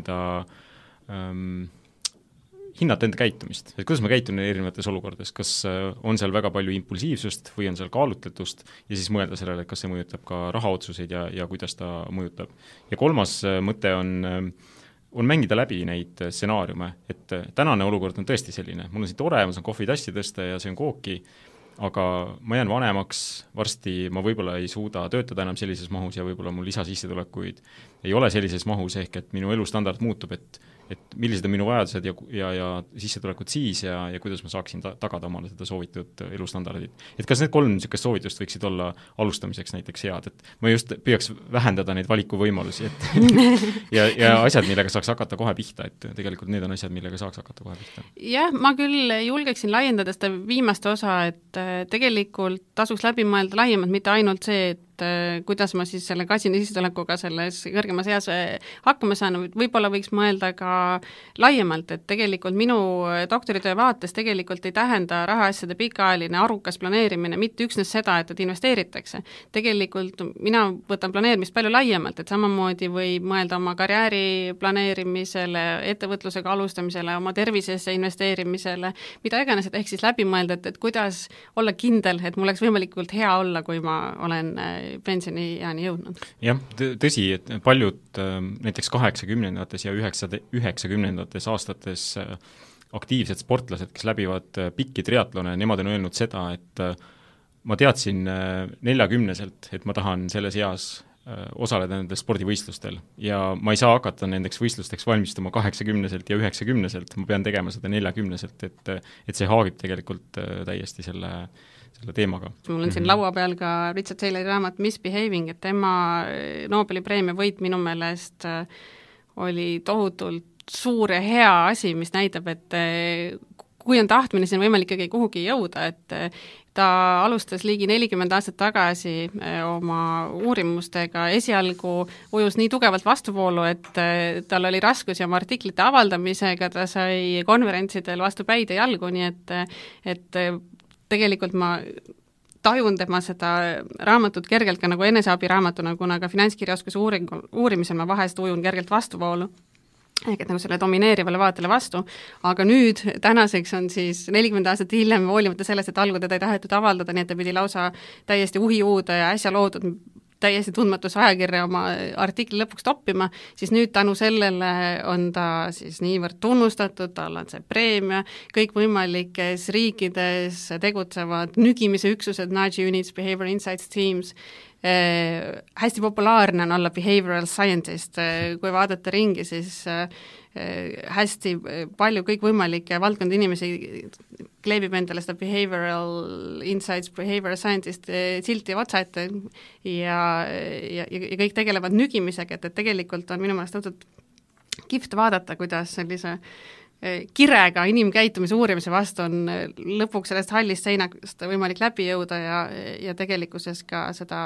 hinnata enda käitumist, et kuidas ma käitun erinevates olukordades, kas on seal väga palju impulsiivsust või on seal kaalutletust ja siis mõelda sellele, kas see mõjutab ka rahaotsuseid ja kuidas ta mõjutab. Ja 3. mõte on mängida läbi neid stsenaariume, et tänane olukord on tõesti selline, mul on siin tore, ma saan kohvitassi tõsta ja see on kooki, aga ma jään vanemaks, varsti ma võib-olla ei suuda töötada enam sellises mahus ja võib-olla mul lisasissetulekuid ei ole sellises mahus, ehk et minu elustandard muutub, et millised on minu vajadused ja sissetulekud siis ja kuidas ma saaksin tagada omale seda soovitud elustandardit. Et kas need 3 niisugust soovitust võiksid olla alustamiseks näiteks head, et ma just püüaks vähendada neid valikuvõimalusi ja asjad, millega saaks hakata kohe pihta, et tegelikult need on asjad, millega saaks hakata kohe pihta. Jah, ma küll julgeksin laiendada seda viimast osa, et tegelikult tasuks läbi mõelda laiemalt mitte ainult see, et et kuidas ma siis selle kasina sissetulekuga selles kõrgemas eas hakkama saan, võib-olla võiks mõelda ka laiemalt, et tegelikult minu doktoritöö vaates tegelikult ei tähenda rahaasjade pikaajaline arukas planeerimine mitte üksnes seda, et investeeritakse. Tegelikult mina võtan planeerimist palju laiemalt, et samamoodi võib mõelda oma karjääri planeerimisele, ettevõtlusega alustamisele, oma tervisesse investeerimisele, mida iganes, et ehk siis läbi mõelda, et kuidas olla kindel, et mul oleks võimalikult hea olla, kui ma olen pensioniajani jõudnud. Jah, tõsi, et paljud näiteks 80-ndates ja 90-ndates aastates aktiivsed sportlased, kes läbivad pikki triatlone, nemad on öelnud seda, et ma teadsin 40-selt, et ma tahan selles eas osaleda nendel spordivõistlustel ja ma ei saa hakata nendeks võistlusteks valmistuma 80-selt ja 90-selt, ma pean tegema seda 40-selt, et see haagib tegelikult täiesti selle teemaga. Mul on siin laua peal ka Richard Taylori raamat Misbehaving, et tema Nobeli preemia võit minu meelest oli tohutult suur ja hea asi, mis näitab, et kui on tahtmine, siis on võimalik ikkagi kuhugi jõuda, et ta alustas ligi 40 aastat tagasi oma uurimustega, esialgu ujus nii tugevalt vastuvoolu, et tal oli raskusi oma artiklite avaldamisega, ta sai konverentsidel vastu päid ja jalgu, nii et tegelikult ma tajun tema seda raamatut kergelt ka nagu eneseabiraamatuna, kuna ka finantskirjaoskuse uurimisel ma vahest ujun kergelt vastuvoolu. Ehk et nagu selle domineerivale vaatele vastu, aga nüüd tänaseks on siis 40 aastat hiljem hoolimata sellest, et algul teda ei tahetud avaldada, nii et ta pidi lausa täiesti uhiuuda ja äsja loodud täiesti tundmatus ajakirja oma artikli lõpuks toppima, siis nüüd tänu sellele on ta siis niivõrd tunnustatud, tal on see preemia, kõik võimalikes riikides tegutsevad nügimise üksused, nudge units, behavior insights teams, hästi populaarne on olla behavioral scientist, kui vaadata ringi, siis hästi palju kõikvõimalikke valdkondi inimesi kleebib endale seda behavioral insights, behavioral scientist silti otsa ette ja kõik tegelevad nügimisega, et tegelikult on minu meelest õudselt kihvt vaadata, kuidas sellise kirega inimkäitumise uurimise vastu on lõpuks sellest hallist seinast võimalik läbi jõuda ja tegelikkuses ka seda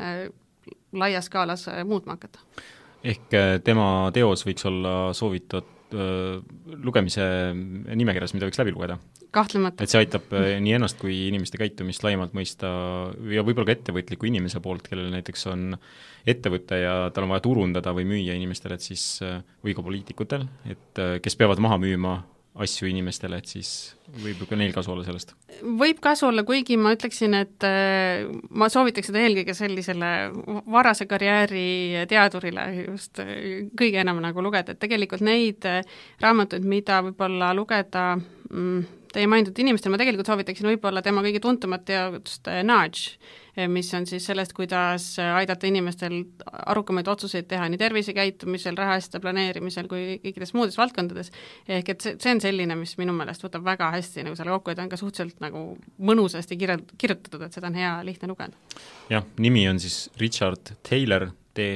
laias skaalas muutma hakata. Ehk tema teos võiks olla soovitud lugemise nimekirjas, mida võiks läbi lugeda? Kahtlemata. Et see aitab nii ennast kui inimeste käitumist laiemalt mõista ja võib-olla ka ettevõtliku inimese poolt, kellel näiteks on ettevõte ja tal on vaja turundada või müüa inimestele, et siis, või ka poliitikutel, et kes peavad maha müüma asju inimestele, et siis võib ka neil kasu olla sellest? Võib kasu olla, kuigi ma ütleksin, et ma soovitaks seda eelkõige sellisele varase karjääri teadurile just kõige enam nagu lugeda, et tegelikult neid raamatuid, mida võib-olla lugeda teie mainitud inimestel, ma tegelikult soovitaksin võib-olla tema kõige tuntumat teadust Nudge, mis on siis sellest, kuidas aidata inimestel arukamaid otsuseid teha nii tervisekäitumisel, rahastada planeerimisel kui kõikides muudes valdkondades. Ehk et see on selline, mis minu meelest võtab väga hästi nagu selle kokku, et on ka suhteliselt nagu mõnusasti kirjutatud, et seda on hea lihtne lugeda. Jah, nimi on siis Richard Taylor,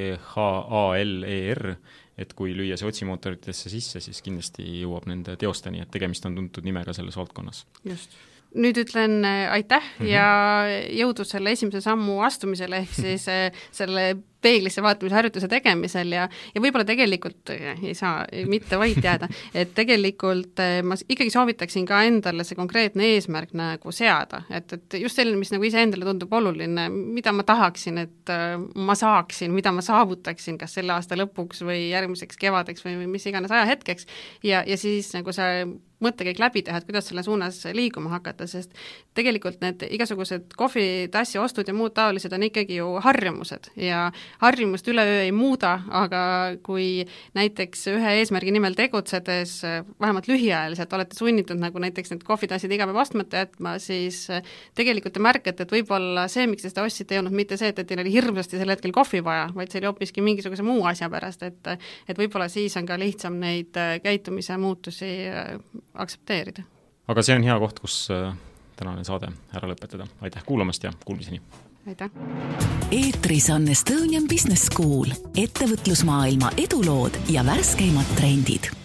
T-H-A-L-E-R, et kui lüüa see otsimootoritesse sisse, siis kindlasti jõuab nende teosteni, et tegemist on tuntud nimega selles valdkonnas. Just. Nüüd ütlen aitäh ja jõudu selle esimese sammu astumisel, ehk siis selle peeglisse vaatamise harjutuse tegemisel ja võib-olla tegelikult ei saa mitte vait jääda, et tegelikult ma ikkagi soovitaksin ka endale see konkreetne eesmärk nagu seada, et just selline, mis nagu iseendale tundub oluline, mida ma tahaksin, et ma saaksin, mida ma saavutaksin kas selle aasta lõpuks või järgmiseks kevadeks või mis iganes ajahetkeks ja siis nagu see mõttekäik läbi teha, et kuidas selle suunas liikuma hakata, sest tegelikult need igasugused kohvitassi ostud ja muud taolised on ikkagi ju harjumused ja harjumust üleöö ei muuda, aga kui näiteks ühe eesmärgi nimel tegutsedes vähemalt lühiajaliselt olete sunnitud nagu näiteks need kohvitassid iga päev ostmata jätma, siis tegelikult te märkate, et võib-olla see, miks te seda ostsite, ei olnud mitte see, et teil oli hirmsasti sel hetkel kohvi vaja, vaid see oli hoopiski mingisuguse muu asja pärast, et võib-olla siis on ka lihtsam neid käitumise muutusi aktsepteerida. Aga see on hea koht, kus tänane saade ära lõpetada. Aitäh kuulamast ja kuulmiseni! Aitäh! Eetris on Estonian Business School, ettevõtlusmaailma edulood ja värskeimad trendid.